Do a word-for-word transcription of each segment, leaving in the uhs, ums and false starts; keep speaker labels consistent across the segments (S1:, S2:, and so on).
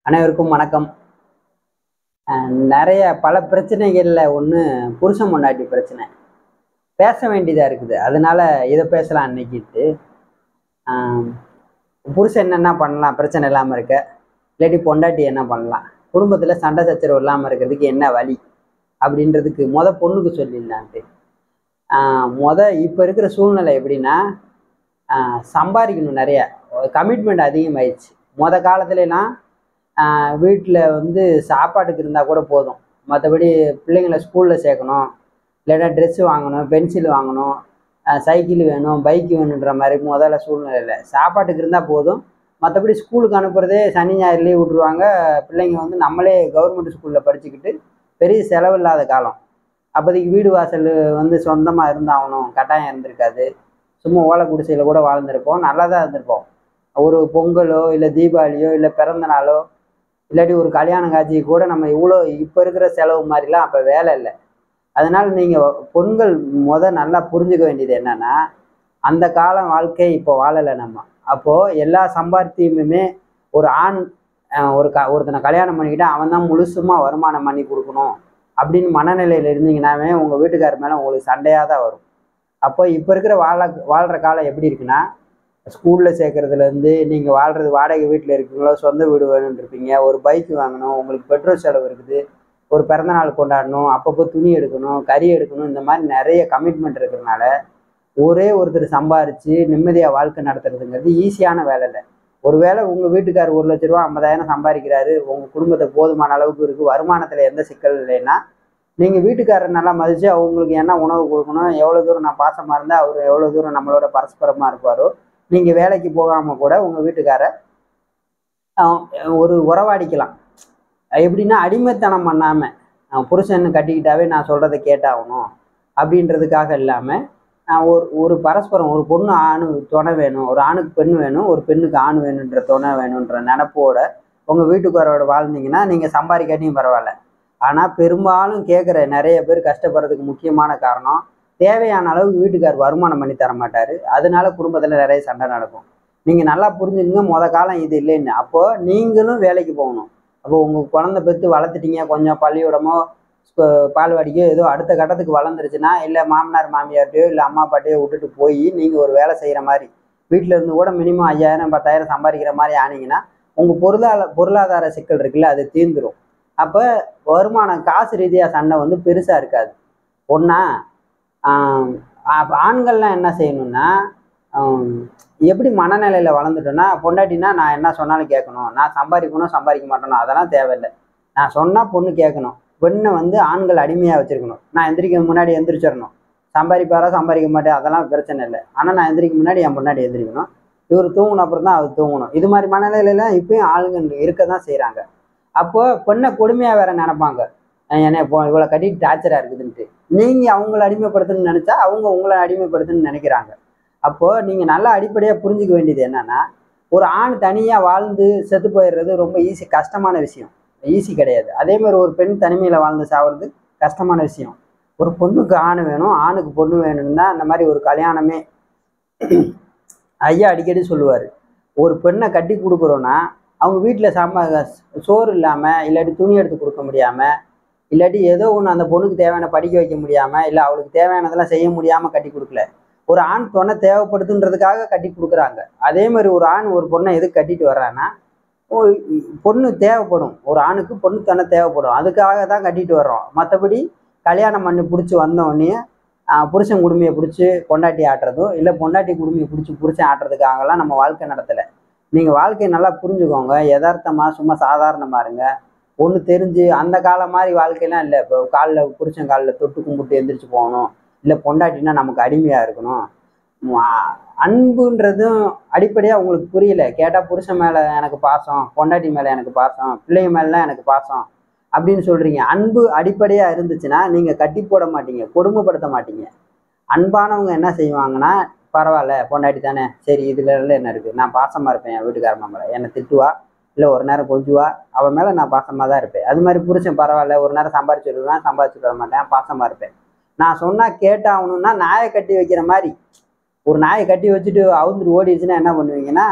S1: அனைவருக்கும் வணக்கம். நிறைய பல பிரச்சனைகள்ல ஒன்று புருஷன் பொண்டாட்டி பிரச்சனை பேச வேண்டியதா இருக்குது. அதனால இதை பேசலாம் அன்னைக்கிட்டு. புருஷன் என்னென்ன பண்ணலாம் பிரச்சனை இல்லாமல் இருக்க, இல்லாட்டி பொண்டாட்டி என்ன பண்ணலாம், குடும்பத்தில் சண்டை சச்சரவு இல்லாமல் இருக்கிறதுக்கு என்ன வழி அப்படின்றதுக்கு மொத பொண்ணுக்கு சொல்லிடலான்ட்டு. மொத இப்போ இருக்கிற சூழ்நிலை எப்படின்னா, சம்பாதிக்கணும், நிறைய கமிட்மெண்ட் அதிகமாயிடுச்சு. மொத காலத்துலலாம் வீட்டில் வந்து சாப்பாட்டுக்கு இருந்தால் கூட போதும், மற்றபடி பிள்ளைங்களை ஸ்கூலில் சேர்க்கணும், இல்லைன்னா ட்ரெஸ்ஸு வாங்கணும், பென்சில் வாங்கணும், சைக்கிள் வேணும், பைக்கு வேணுன்ற மாதிரி முதல்ல சூழ்நிலையில் சாப்பாட்டுக்கு இருந்தால் போதும். மற்றபடி ஸ்கூலுக்கு அனுப்புகிறதே சனி ஞாயிறு லீவ் விட்ருவாங்க. பிள்ளைங்க வந்து நம்மளே கவர்மெண்ட் ஸ்கூலில் படிச்சுக்கிட்டு பெரிய செலவு இல்லாத காலம். அப்போதைக்கு வீடு வாசல் வந்து சொந்தமாக இருந்தாகணும், கட்டாயம் இருந்திருக்காது. சும்மா ஓலை குடிசையில் கூட வாழ்ந்துருப்போம், நல்லா தான் இருந்திருப்போம். ஒரு பொங்கலோ இல்லை தீபாவளியோ இல்லை பிறந்த நாளோ இல்லாட்டி ஒரு கல்யாண காட்சி கூட நம்ம இவ்வளோ இப்போ இருக்கிற செலவு மாதிரிலாம் அப்போ வேலை இல்லை. அதனால் நீங்கள் பொண்கள் முத நல்லா புரிஞ்சுக்க வேண்டியது என்னென்னா, அந்த காலம் வாழ்க்கை இப்போ வாழலை நம்ம. அப்போது எல்லா சம்பாத்தியமுமே ஒரு ஆண் ஒரு க ஒருத்தனை கல்யாணம் பண்ணிக்கிட்டால் அவன் தான் முழுசுமாக வருமானம் பண்ணி கொடுக்கணும் அப்படின்னு மனநிலையில் இருந்தீங்கன்னாவே உங்கள் வீட்டுக்காரர் மேலே உங்களுக்கு சண்டையாக தான் வரும். அப்போ இப்போ இருக்கிற வாழ வாழ்கிற காலம் எப்படி இருக்குன்னா, ஸ்கூலில் சேர்க்குறதுலேருந்து நீங்கள் வாழ்கிறது வாடகை வீட்டில் இருக்கீங்களோ சொந்த வீடு வேணும்னு இருப்பீங்க, ஒரு பைக் வாங்கணும், உங்களுக்கு பெட்ரோல் செலவு இருக்குது, ஒரு பிறந்தநாள் கொண்டாடணும், அப்பப்போ துணி எடுக்கணும், கறி எடுக்கணும், இந்த மாதிரி நிறைய கமிட்மெண்ட் இருக்கிறதுனால ஒரே ஒருத்தர் சம்பாரித்து நிம்மதியாக வாழ்க்கை நடத்துறதுங்கிறது ஈஸியான வேலை இல்லை. ஒரு வேளை உங்கள் வீட்டுக்காரர் ஒரு லட்ச ரூபா ஐம்பதாயிரம் சம்பாதிக்கிறாரு, உங்கள் குடும்பத்தை போதுமான அளவுக்கு இருக்குது, வருமானத்தில் எந்த சிக்கல் இல்லைன்னா நீங்கள் வீட்டுக்காரர் நல்லா மதித்து அவங்களுக்கு என்ன உணவு கொடுக்கணும், எவ்வளோ தூரம் நான் பாசமாக இருந்தால் அவர் எவ்வளோ தூரம் நம்மளோட பரஸ்பரமாக இருப்பாரோ, நீங்கள் வேலைக்கு போகாமல் கூட உங்கள் வீட்டுக்காரர் ஒரு உறவாடிக்கலாம். எப்படின்னா அடிமைத்தனம் பண்ணாமல், புருஷன் கட்டிக்கிட்டாவே நான் சொல்கிறத கேட்டாகணும் அப்படின்றதுக்காக இல்லாமல், ஒரு ஒரு பரஸ்பரம் ஒரு பொண்ணு ஆணு துணை வேணும், ஒரு ஆணுக்கு பெண் வேணும், ஒரு பெண்ணுக்கு ஆண் வேணுன்ற துணை வேணுன்ற நினப்போட உங்கள் வீட்டுக்காரோட வாழ்ந்தீங்கன்னா நீங்கள் சம்பாதிக்காட்டியும் பரவாயில்ல. ஆனால் பெரும்பாலும் கேட்குற நிறைய பேர் கஷ்டப்படுறதுக்கு முக்கியமான காரணம், தேவையான அளவுக்கு வீட்டுக்கார் வருமானம் பண்ணி தர மாட்டார். அதனால குடும்பத்தில் நிறைய சண்டை நடக்கும். நீங்கள் நல்லா புரிஞ்சுக்கங்க, மொத காலம் இது இல்லைன்னு. அப்போது நீங்களும் வேலைக்கு போகணும். அப்போ உங்கள் குழந்தை பெற்று வளர்த்துட்டீங்க, கொஞ்சம் பள்ளிக்கூடமோ பால்வாடிக்கோ ஏதோ அடுத்த கட்டத்துக்கு வளர்ந்துருச்சுன்னா, இல்லை மாமனார் மாமியார்ட்டையோ இல்லை அம்மா அப்பாட்டையோ விட்டுட்டு போய் நீங்கள் ஒரு வேலை செய்கிற மாதிரி வீட்டில் இருந்து கூட மினிமம் ஐயாயிரம் பத்தாயிரம் சம்பாதிக்கிற மாதிரி ஆனீங்கன்னா உங்கள் பொருளாதார பொருளாதார சிக்கல் இருக்குல்ல, அது தீர்ந்துடும். அப்போ வருமானம் காசு ரீதியாக சண்டை வந்து பெருசாக இருக்காது. ஒன்றா ஆண்கள்லாம் என்ன செய்யணும்னா, எப்படி மனநிலையில் வளர்ந்துட்டோன்னா, பொண்டாட்டினா நான் என்ன சொன்னாலும் கேட்கணும், நான் சம்பாதிக்கணும் சம்பாதிக்க மாட்டேனோ அதெல்லாம் தேவையில்லை, நான் சொன்னால் பொண்ணு கேட்கணும். பெண்ணை வந்து ஆண்கள் அடிமையாக வச்சுருக்கணும். நான் எந்திரிக்க முன்னாடி எந்திரிச்சிடணும், சம்பாதிப்பாரா சம்பாதிக்க மாட்டேன் அதெல்லாம் பிரச்சனை இல்லை, ஆனால் நான் எந்திரிக்க முன்னாடி என் முன்னாடி எந்திரிக்கணும், இவர் தூங்கணும் அப்புறம் தான் அவர் தூங்கணும். இது மாதிரி மனநிலையிலாம் இப்பயும் ஆளுங்க இருக்க தான் செய்கிறாங்க. அப்போது பெண்ணை கொடுமையாக வேற நினைப்பாங்க, ஏன்னா இப்போ இவ்வளோ கட்டிட்டு டார்ச்சராக இருக்குதுன்ட்டு. நீங்கள் அவங்கள அடிமைப்படுத்தணும்னு நினச்சா அவங்க உங்களை அடிமைப்படுத்தணும்னு நினைக்கிறாங்க. அப்போது நீங்கள் நல்லா அடிப்படையாக புரிஞ்சிக்க வேண்டியது என்னென்னா, ஒரு ஆண் தனியாக வாழ்ந்து செத்து போயிடுறது ரொம்ப ஈஸி, கஷ்டமான விஷயம், ஈஸி கிடையாது. அதே மாதிரி ஒரு பெண் தனிமையில் வாழ்ந்து சாவது கஷ்டமான விஷயம். ஒரு பொண்ணுக்கு ஆண் வேணும், ஆணுக்கு பொண்ணு வேணும்னு தான் அந்த மாதிரி ஒரு கல்யாணமே. ஐயா அடிக்கடி சொல்லுவார், ஒரு பெண்ணை கட்டி கொடுக்குறோன்னா அவங்க வீட்டில் சம்ப சோறு இல்லாமல், இல்லாட்டி துணி எடுத்து கொடுக்க முடியாமல், இல்லாட்டி ஏதோ ஒன்று அந்த பொண்ணுக்கு தேவையான படிக்க வைக்க முடியாமல், இல்லை அவளுக்கு தேவையானதெல்லாம் செய்ய முடியாமல் கட்டி கொடுக்கல, ஒரு ஆண் பொண்ணை தேவைப்படுதுன்றதுக்காக கட்டி கொடுக்குறாங்க. அதே மாதிரி ஒரு ஆண் ஒரு பொண்ணை எதுக்கு கட்டிட்டு வர்றான்னா, பொண்ணு தேவைப்படும், ஒரு ஆணுக்கு பொண்ணு தொண்ணை தேவைப்படும், அதுக்காக தான் கட்டிட்டு வர்றோம். மற்றபடி கல்யாணம் பண்ணி பிடிச்சி வந்தோடனே புருஷன் குடுமையை பிடிச்சி பொண்டாட்டி ஆட்டுறதும், இல்லை பொண்டாட்டி குடுமையை பிடிச்சி புருஷன் ஆட்டுறதுக்காகலாம் நம்ம வாழ்க்கை நடத்தலை. நீங்கள் வாழ்க்கையை நல்லா புரிஞ்சுக்கோங்க, யதார்த்தமாக சும்மா சாதாரணமாக இருங்க. ஒன்று தெரிஞ்சு அந்த காலம் மாதிரி வாழ்க்கையெல்லாம் இல்லை. இப்போ காலில் புருஷன் காலில் தொட்டு கும்பிட்டு எந்திரிச்சு போகணும், இல்லை பொண்டாட்டினா நமக்கு அடிமையாக இருக்கணும். அன்புன்றதும் அடிப்படையாக உங்களுக்கு புரியல. கேட்டால் புருஷன் மேலே எனக்கு பாசம், பொண்டாட்டி மேலே எனக்கு பாசம், பிள்ளைங்க மேலாம் எனக்கு பாசம் அப்படின்னு சொல்கிறீங்க. அன்பு அடிப்படையாக இருந்துச்சுன்னா நீங்கள் கட்டி போட மாட்டீங்க, கொடுமைப்படுத்த மாட்டீங்க. அன்பானவங்க என்ன செய்வாங்கன்னா, பரவாயில்ல பொண்டாட்டி தானே, சரி இதுல என்ன இருக்குது, நான் பாசமாக இருப்பேன் என் வீட்டுக்காரம்மா மேலே, என்னை திட்டுவா இல்லை ஒரு நேரம் கொஞ்சுவா, அவன் மேலே நான் பாசமாக தான் இருப்பேன். அது மாதிரி புருஷன் பரவாயில்ல ஒரு நேரம் சம்பாரிச்சு விடுவேன், சம்பாரிச்சுட்டு வர மாட்டேன், பாசமாக இருப்பேன். நான் சொன்னால் கேட்டாகணும்னா நாயை கட்டி வைக்கிற மாதிரி, ஒரு நாயை கட்டி வச்சுட்டு அவுந்துட்டு ஓடிடுச்சுன்னா என்ன பண்ணுவீங்கன்னா,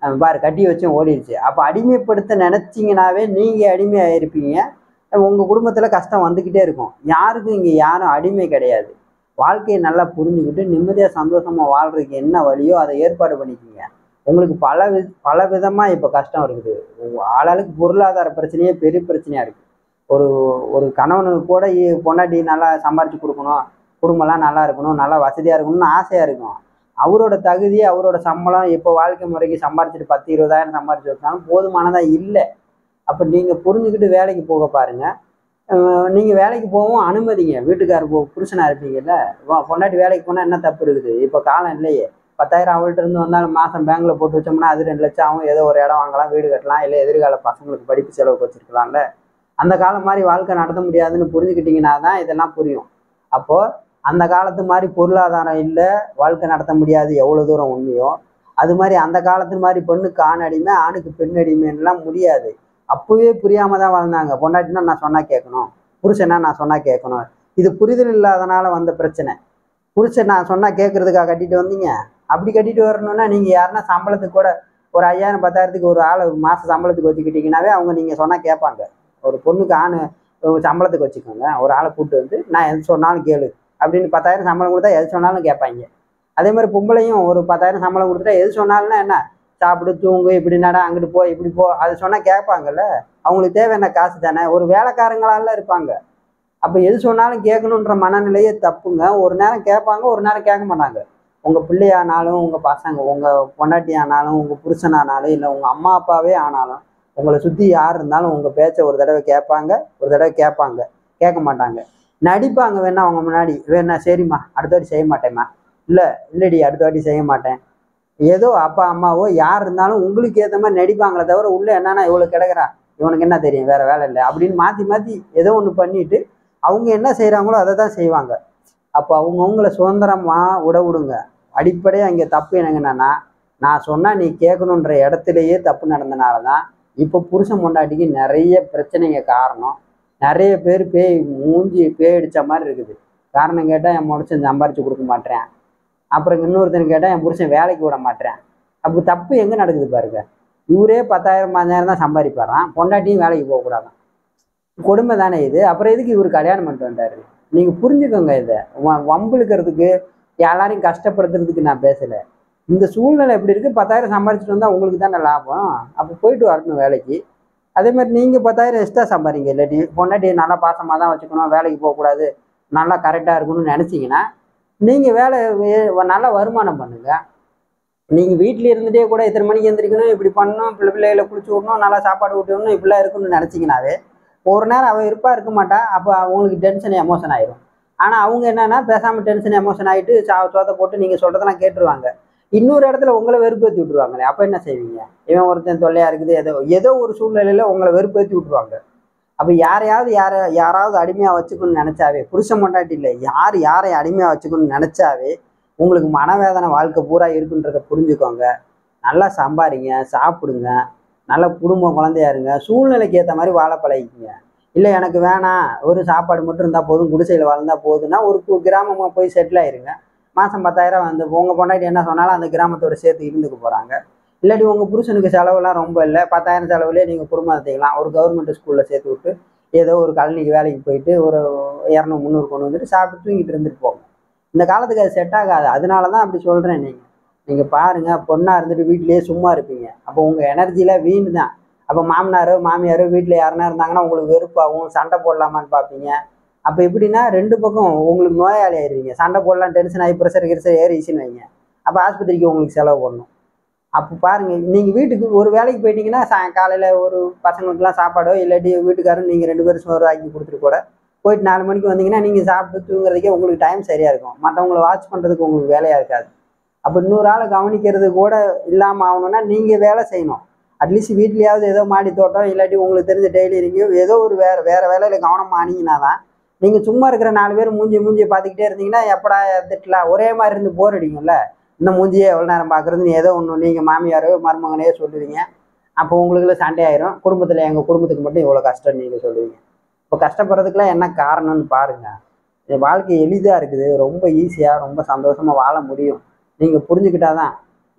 S1: பாரு கட்டி வச்சும் ஓடிடுச்சு. அப்போ அடிமைப்படுத்த நினச்சிங்கனாவே நீங்கள் அடிமையாக இருப்பீங்க. உங்கள் குடும்பத்தில் கஷ்டம் வந்துக்கிட்டே இருக்கும். யாருக்கும் இங்கே யாரும் அடிமை கிடையாது. வாழ்க்கையை நல்லா புரிஞ்சுக்கிட்டு நிம்மதியாக சந்தோஷமாக வாழ்றதுக்கு என்ன வழியோ அதை ஏற்பாடு பண்ணிக்கிங்க. உங்களுக்கு பல வி பல விதமாக இப்போ கஷ்டம் இருக்குது. ஆளாளுக்கு பொருளாதார பிரச்சனையே பெரிய பிரச்சனையாக இருக்குது. ஒரு ஒரு கணவனுக்கு கூட பொண்டாட்டி நல்லா சம்பாரித்து கொடுக்கணும், குடும்பம்லாம் நல்லா இருக்கணும், நல்லா வசதியாக இருக்கணும்னு ஆசையாக இருக்கும். அவரோட தகுதி அவரோட சம்பளம் இப்போ வாழ்க்கை முறைக்கு சம்பாரிச்சிட்டு பத்து இருபதாயிரம் சம்பாரிச்சு வச்சாலும் போதுமானதாக இல்லை. அப்போ நீங்கள் புரிஞ்சுக்கிட்டு வேலைக்கு போக பாருங்கள். நீங்கள் வேலைக்கு போகவும் அனுமதிங்க. வீட்டுக்காரர் போ புருஷனாக இருப்பீங்கல்ல, பொண்டாட்டி வேலைக்கு போனால் என்ன தப்பு இருக்குது? இப்போ காலம் இல்லையே. பத்தாயிரம் அவள்கிட்ட இருந்து வந்தாலும் மாதம் பேங்க்கில் போட்டு வச்சோம்னா அது ரெண்டு லட்சம் ஆகும். ஏதோ ஒரு இடம் வாங்கலாம், வீடு கட்டலாம், இல்லை எதிர்கால பசங்களுக்கு படிப்பு செலவுக்கு வச்சுருக்கலாம்ல. அந்த காலம் மாதிரி வாழ்க்கை நடத்த முடியாதுன்னு புரிஞ்சுக்கிட்டிங்கன்னா தான் இதெல்லாம் புரியும். அப்போது அந்த காலத்து மாதிரி பொருளாதாரம் இல்லை, வாழ்க்கை நடத்த முடியாது எவ்வளோ தூரம் உண்மையோ அது மாதிரி அந்த காலத்து மாதிரி பெண்ணுக்கு ஆண் அடிமை, ஆணுக்கு பெண் அடிமைன்னெலாம் முடியாது. அப்போவே புரியாமல் தான் வாழ்ந்தாங்க. பொண்டாட்டினா நான் சொன்னால் கேட்கணும், புருஷனா நான் சொன்னால் கேட்கணும். இது புரிதல் இல்லாதனால வந்த பிரச்சனை. புருஷன் நான் சொன்னால் கேட்குறதுக்காக கட்டிட்டு வந்தீங்க. அப்படி கட்டிட்டு வரணுன்னா நீங்கள் யாருன்னா சம்பளத்துக்கு கூட ஒரு ஐயாயிரம் பத்தாயிரத்துக்கு ஒரு ஆளை மாதம் சம்பளத்துக்கு வச்சுக்கிட்டிங்கனாவே அவங்க நீங்கள் சொன்னால் கேட்பாங்க. ஒரு பொண்ணுக்கு ஆண் சம்பளத்துக்கு வச்சுக்கோங்க, ஒரு ஆளை கூப்பிட்டு வந்து நான் எது சொன்னாலும் கேளு அப்படின்னு பத்தாயிரம் சம்பளம் கொடுத்தா எது சொன்னாலும் கேட்பாங்க. அதே மாதிரி பொம்பளையும் ஒரு பத்தாயிரம் சம்பளம் கொடுத்துட்டா எது சொன்னாலும்னா என்ன, சாப்பிடு தூங்கு இப்படி நட அங்கிட்டு போ இப்படி போ அது சொன்னால் கேட்பாங்கல்ல. அவங்களுக்கு தேவை என்ன, காசு தானே. ஒரு வேலைக்காரங்களால இருப்பாங்க. அப்போ எது சொன்னாலும் கேட்கணுன்ற மனநிலையே தப்புங்க. ஒரு நேரம் கேட்பாங்க, ஒரு நேரம் கேட்க மாட்டாங்க. உங்கள் பிள்ளையானாலும், உங்கள் பசங்க, உங்கள் பொண்டாட்டி ஆனாலும், உங்கள் புருஷனானாலும், இல்லை உங்கள் அம்மா அப்பாவே ஆனாலும், உங்களை சுற்றி யார் இருந்தாலும் உங்கள் பேச்சை ஒரு தடவை கேட்பாங்க, ஒரு தடவை கேட்பாங்க, கேட்க மாட்டாங்க. நடிப்பாங்க வேணா அவங்க முன்னாடி, வேணா சரிம்மா அடுத்த வாட்டி செய்ய மாட்டேம்மா, இல்லை இல்லடி அடுத்த வாட்டி செய்ய மாட்டேன், ஏதோ அப்பா அம்மாவோ யார் இருந்தாலும் உங்களுக்கு ஏற்ற மாதிரி நடிப்பாங்களே தவிர உள்ளே என்னன்னா இவ்வளோ கிடக்குறான், இவனுக்கு என்ன தெரியும், வேறு வேலை இல்லை அப்படின்னு மாற்றி மாற்றி ஏதோ ஒன்று பண்ணிவிட்டு அவங்க என்ன செய்கிறாங்களோ அதை தான் செய்வாங்க. அப்போ அவங்கவுங்கள சுதந்திரமாக விட விடுங்க. அடிப்படையாக அங்கே தப்பு என்னங்கன்னா, நான் சொன்னால் நீ கேட்கணுன்ற இடத்துலையே தப்பு நடந்தனால தான் இப்போ புருஷன் பொண்டாட்டிக்கு நிறைய பிரச்சனைங்க காரணம். நிறைய பேர் பேய் மூஞ்சி பேய் அடித்த மாதிரி இருக்குது. காரணம் கேட்டால் என் புருஷன் சம்பாரித்து கொடுக்க மாட்டேன், அப்புறம் இன்னொருத்தன் கேட்டால் என் புருஷன் வேலைக்கு விட மாட்டேன். அப்போ தப்பு எங்கே நடக்குது பாருங்க. இவரே பத்தாயிரம் பதினாயிரம் தான் சம்பாதிப்பாரான், பொண்டாட்டியும் வேலைக்கு போகக்கூடாதான். கொடுமை தானே இது. அப்புறம் எதுக்கு இவர் கல்யாணம் பண்ணிட்டு வந்தார்? நீங்கள் புரிஞ்சுக்கோங்க. இதை வம்புழுக்கிறதுக்கு எல்லாரையும் கஷ்டப்படுத்துறதுக்கு நான் பேசலை. இந்த சூழ்நிலை எப்படி இருக்குது, பத்தாயிரம் சம்பாரிச்சிட்டு வந்தால் உங்களுக்கு தானே லாபம். அப்போ போயிட்டு வரணும் வேலைக்கு. அதே மாதிரி நீங்கள் பத்தாயிரம் எக்ஸ்ட்ரா சம்பாதிங்க. இல்லாட்டி பொண்டாட்டி நல்லா பாசமாக தான் வச்சுக்கணும், வேலைக்கு போகக்கூடாது, நல்லா கரெக்டாக இருக்கணும்னு நினச்சிங்கன்னா நீங்கள் வேலை நல்லா வருமானம் பண்ணுங்கள். நீங்கள் வீட்டில் இருந்துகிட்டே கூட இத்தனை மணிக்கு எழுந்திரிக்கணும், இப்படி பண்ணணும், பிள்ளை பிள்ளைகளை குளிச்சு விடணும், நல்லா சாப்பாடு ஊட்டி விடணும், இப்படிலாம் இருக்கணும்னு நினச்சிங்கனாவே ஒரு நேரம் அவள் இருப்பா இருக்க மாட்டா. அப்போ அவங்களுக்கு டென்ஷன் எமோஷன் ஆயிடும். ஆனால் அவங்க என்னென்னா பேசாமல் டென்ஷன் எமோஷன் ஆகிட்டு சா சோத்தை போட்டு நீங்கள் சொல்கிறதெல்லாம் கேட்டுருவாங்க. இன்னொரு இடத்துல உங்களை வெறுப்பேற்றி விட்டுருவாங்களே. அப்போ என்ன செய்வீங்க? இவன் ஒருத்தன் தொல்லையாக இருக்குது, ஏதோ ஏதோ ஒரு சூழ்நிலையில் உங்களை வெறுப்பேற்றி விட்டுருவாங்க. அப்போ யாரையாவது யாரை யாராவது அடிமையாக வச்சுக்கணும்னு நினச்சாவே, புருஷன் பொண்டாட்டி இல்லை, யார் யாரை அடிமையாக வச்சுக்கணும்னு நினச்சாவே உங்களுக்கு மனவேதனை வாழ்க்கை பூரா இருக்குன்றதை புரிஞ்சுக்கோங்க. நல்லா சம்பாதிங்க, சாப்பிடுங்க, நல்ல குடும்பம் குழந்தையா இருங்க, சூழ்நிலைக்கு ஏற்ற மாதிரி வாழ பழகிக்குங்க. இல்லை எனக்கு வேணாம், ஒரு சாப்பாடு மட்டும் இருந்தால் போதும், குடிசையில் வாழ்ந்தால் போதுன்னா ஒரு கிராமமாக போய் செட்டில் ஆயிருங்க. மாதம் பத்தாயிரம் வந்து உங்கள் பொண்டாட்டி என்ன சொன்னாலும் அந்த கிராமத்தோட சேர்த்து இருந்துக்க போகிறாங்க. இல்லாட்டி உங்கள் புருஷனுக்கு செலவுலாம் ரொம்ப இல்லை, பத்தாயிரம் செலவுலேயே நீங்கள் குடும்பம் நடத்திக்கலாம். ஒரு கவர்மெண்ட் ஸ்கூலில் சேர்த்து விட்டு ஏதோ ஒரு கழனிக்கு வேலைக்கு போயிட்டு ஒரு இரநூறு முந்நூறு கொண்டு வந்துட்டு சாப்பிட்டு தூங்கிட்டு இருந்துட்டு போங்க. இந்த காலத்துக்கு அது செட் ஆகாது. அதனால தான் அப்படி சொல்கிறேன். நீங்கள் நீங்கள் பாருங்கள், பொண்ணாக இருந்துட்டு வீட்டிலேயே சும்மா இருப்பீங்க. அப்போ உங்கள் எனர்ஜியில் வீண் தான். அப்போ மாமனாரோ மாமியாரோ வீட்டில் யாருனா இருந்தாங்கன்னா உங்களுக்கு வெறுப்பாகவும் சண்டை போடலாமான்னு பார்ப்பீங்க. அப்போ எப்படின்னா ரெண்டு பக்கம் உங்களுக்கு நோயாளி ஆயிடுவீங்க. சண்டை போடலாம், டென்ஷன் ஆகி ப்ரெஷர் கிரெஷர் ஏறிச்சுன்னு வைங்க. அப்போ ஆஸ்பத்திரிக்கு உங்களுக்கு செலவு பண்ணணும். அப்போ பாருங்கள், நீங்கள் வீட்டுக்கு ஒரு வேலைக்கு போயிட்டீங்கன்னா சா காலையில் ஒரு பசங்களுக்குலாம் சாப்பாடோ இல்லாட்டி வீட்டுக்காரரும் நீங்கள் ரெண்டு பேரும் சோறு ஆக்கி கொடுத்துட்டு கூட போயிட்டு நாலு மணிக்கு வந்தீங்கன்னா நீங்கள் சாப்பிட்டு தூங்குறதுக்கே உங்களுக்கு டைம் சரியாக இருக்கும். மற்றவங்களை வாட்ச் பண்ணுறதுக்கு உங்களுக்கு வேலையாக இருக்காது. அப்போ இன்னொரு ஆளை கவனிக்கிறது கூட இல்லாமல் ஆகணும்னா நீங்கள் வேலை செய்யணும். அட்லீஸ்ட் வீட்லேயாவது ஏதோ மாடி தோட்டம் இல்லாட்டி உங்களுக்கு தெரிஞ்ச டெய்லரிங்கும் ஏதோ ஒரு வேறு வேறு வேலையில் கவனமாக ஆனீங்கன்னா தான். நீங்கள் சும்மா இருக்கிற நாலு பேர் மூஞ்சி மூஞ்சியை பார்த்துக்கிட்டே இருந்தீங்கன்னா எப்படா திட்டலாம், ஒரே மாதிரி இருந்து போர் அடிக்கும்ல. இந்த மூஞ்சியே எவ்வளோ நேரம் பார்க்குறதுன்னு ஏதோ ஒன்று நீங்கள் மாமியாரோ மருமகனே சொல்லுவீங்க. அப்போ உங்களுக்குள்ள சண்டை ஆயிரும். குடும்பத்தில் எங்கள் குடும்பத்துக்கு மட்டும் இவ்வளோ கஷ்டம் நீங்கள் சொல்லுவீங்க. இப்போ கஷ்டப்படுறதுக்குலாம் என்ன காரணம்னு பாருங்கள். வாழ்க்கை எளிதாக இருக்குது, ரொம்ப ஈஸியாக ரொம்ப சந்தோஷமாக வாழ முடியும். நீங்கள் புரிஞ்சுக்கிட்டாதான்.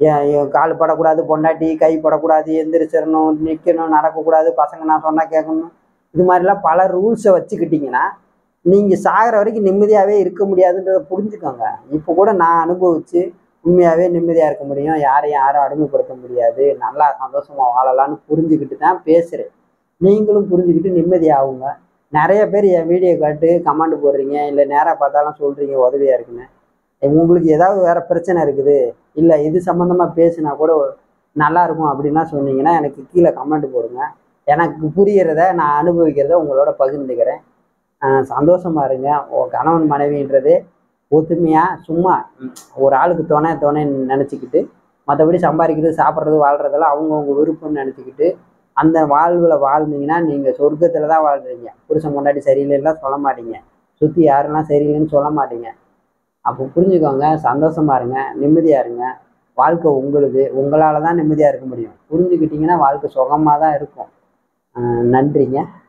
S1: கால் படக்கூடாது, பொண்டாட்டி கை படக்கூடாது, எந்திரிச்சிடணும், நிற்கணும், நடக்கக்கூடாது, பசங்க நான் சொன்னால் கேட்கணும், இது மாதிரிலாம் பல ரூல்ஸை வச்சுக்கிட்டிங்கன்னா நீங்கள் சாகிற வரைக்கும் நிம்மதியாகவே இருக்க முடியாதுன்றதை புரிஞ்சுக்கோங்க. இப்போ கூட நான் அனுபவித்து உண்மையாகவே நிம்மதியாக இருக்க முடியும், யாரையும் யாரும் அடிமைப்படுத்த முடியாது, நல்லா சந்தோஷமாக வாழலான்னு புரிஞ்சுக்கிட்டு தான் பேசுகிறேன். நீங்களும் புரிஞ்சுக்கிட்டு நிம்மதியாகுங்க. நிறைய பேர் என் வீடியோ காட்டு கமெண்ட் போடுறீங்க, இல்லை நேராக பார்த்தாலும் சொல்கிறீங்க உதவியாக இருக்குன்னு. உங்களுக்கு ஏதாவது வேறு பிரச்சனை இருக்குது, இல்லை இது சம்மந்தமாக பேசுனா கூட நல்லாயிருக்கும் அப்படின்னா சொன்னீங்கன்னா எனக்கு கீழே கமெண்ட் போடுங்க. எனக்கு புரிகிறத நான் அனுபவிக்கிறத உங்களோட பகிர்ந்துக்கிறேன். சந்தோஷமாக இருங்க. கணவன் மனைவின்றது ஒத்துமையாக சும்மா ஒரு ஆளுக்கு துணை துணைன்னு நினச்சிக்கிட்டு, மற்றபடி சம்பாதிக்கிறது, சாப்பிட்றது, வாழ்கிறதெல்லாம் அவங்கவுங்க விருப்பம்னு நினச்சிக்கிட்டு அந்த வாழ்வில் வாழ்ந்தீங்கன்னா நீங்கள் சொர்க்கத்தில் தான் வாழ்கிறீங்க. புருஷன் பொண்டாட்டி சரியில்லைன்னா சொல்ல மாட்டீங்க, சுற்றி யாரெல்லாம் சரியில்லைன்னு சொல்ல மாட்டீங்க. அப்போ புரிஞ்சுக்கோங்க, சந்தோஷமாக இருங்க, நிம்மதியாக இருங்க. வாழ்க்கை உங்களுக்கு, உங்களால் தான் நிம்மதியாக இருக்க முடியும். புரிஞ்சுக்கிட்டிங்கன்னா வாழ்க்கை சுகமாக தான் இருக்கும். நன்றிங்க.